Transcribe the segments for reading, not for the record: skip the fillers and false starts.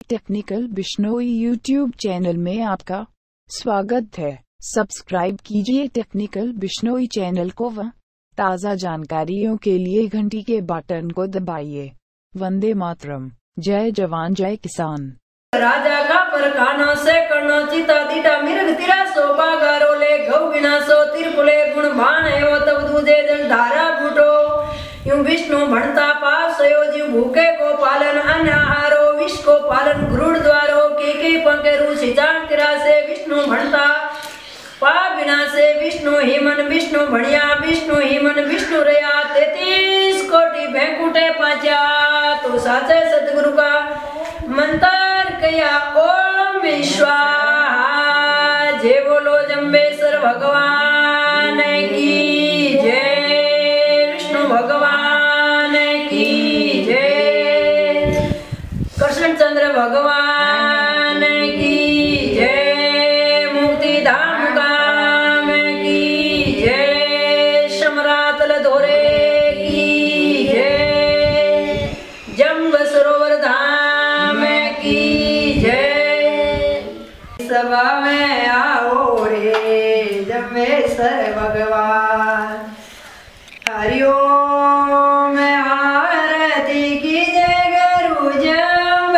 Technical Bishnoi YouTube channel में आपका स्वागत है। सब्सक्राइब कीजिए टेक्निकल बिश्नोई चैनल को व ताज़ा जानकारियों के लिए घंटी के बटन को दबाइए। वंदे मातरम। जय जवान जय किसान। राजा का परखाना से करना चिता दीटा मिर्ग तिरा सो बागारो ले गौ बिना सो तिरकुले गुण बाण हो तब दूजे जल धारा बूटो यूं विष्णु भणता पाप सयो जीव भूखे को पालन अनाहारो विष को पालन घृण द्वारो के पंकेरु सिजान तिरा से विष्णु भणता पाप बिना से विष्णु हिमन विष्णु भणिया विष्णु हिमन विष्णु रया 33 कोटि भैकुटे पाचा तो साचे सतगुरु का मंत्र कया ओम विश्वा जय बोलो जम्बेश्वर भगवान की जय विष्णु भगवान की जय कृष्णचंद्र भगवान की जय मुक्ति धाम गाम की जय समरातल धोरे की जय जम्ब सरोवर धाम की जय। सभा में आओ रे जम्बेश्वर भगवान हरिओम आरती की जय गुरु जम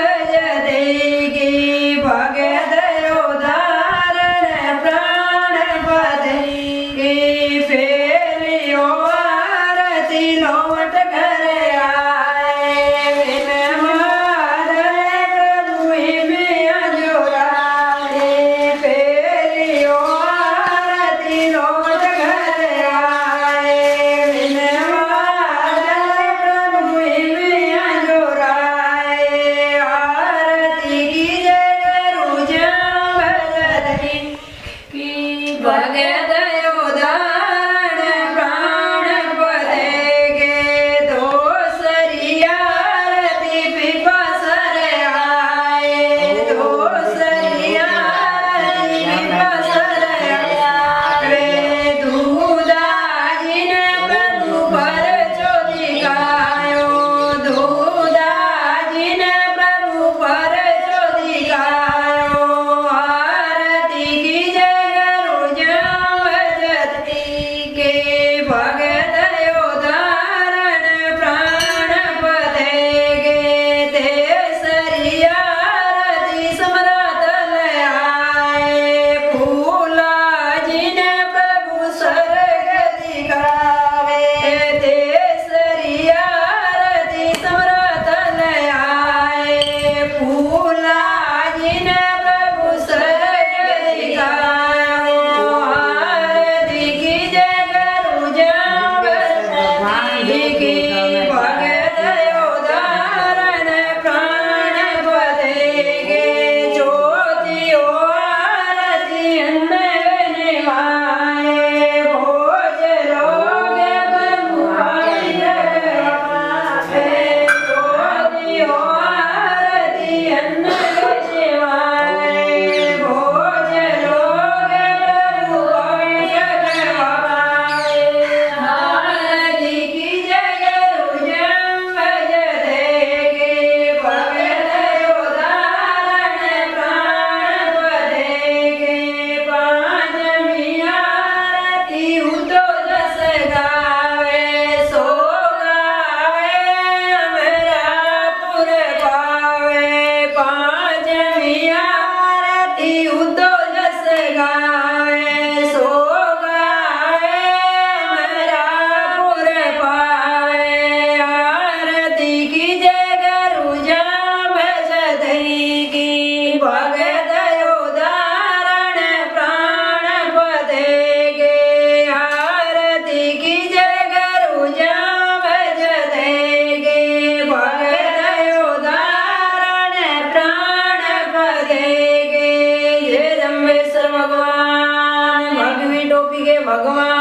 की भगत उदाहरण प्राण पदे की फेरियो आरती लौट घर आए बिन मादर प्रभु में जोराए फेरियो आरती लौट घर आए बिन मादर प्रभु में जोराए आरती की जय गुरु जम की भगत उदाहरण प्राण पदे के दोसरी आरती पिपासर आए दोसरी आरती पिपासर आए दूधा जिन प्रभु पर चोरी गायो दूधा जिन प्रभु पर चोरी गायो आरती की जय गुरु जमजती के भगत उदाहरण प्राण पदे गे तेसरी आरती समरातल आए फूला जिन प्रभु स्वर्ग दिखावे तेसरी आरती समरातल आए फूला जिन प्रभु स्वर्ग दिखाओ आरती की जय गुरु जमती की भगत उदाहरण प्राण पदे गे ज्योति ओ आरती अन्न निभाए भोज लोग प्रभु आई रहे ज्योति ओ आरती अन्न निभाए भोज लोग प्रभु आई रहे आरती की जय गुरु जम गे भगत उदाहरण प्राण पदे गे पांचवी आरती उतो जस गावे सो गावे अमरापुर पावे पांचवी आरती उतो जस गावे सो गावे अमरापुर पावे आरती की जय गुरु जम की भगत उदाहरण प्राण पदे गे आरती की जय गुरु जम गे भगत उदाहरण प्राण पदे गे जय जम्बेश्वर भगवान भगवी टोपी के भगवान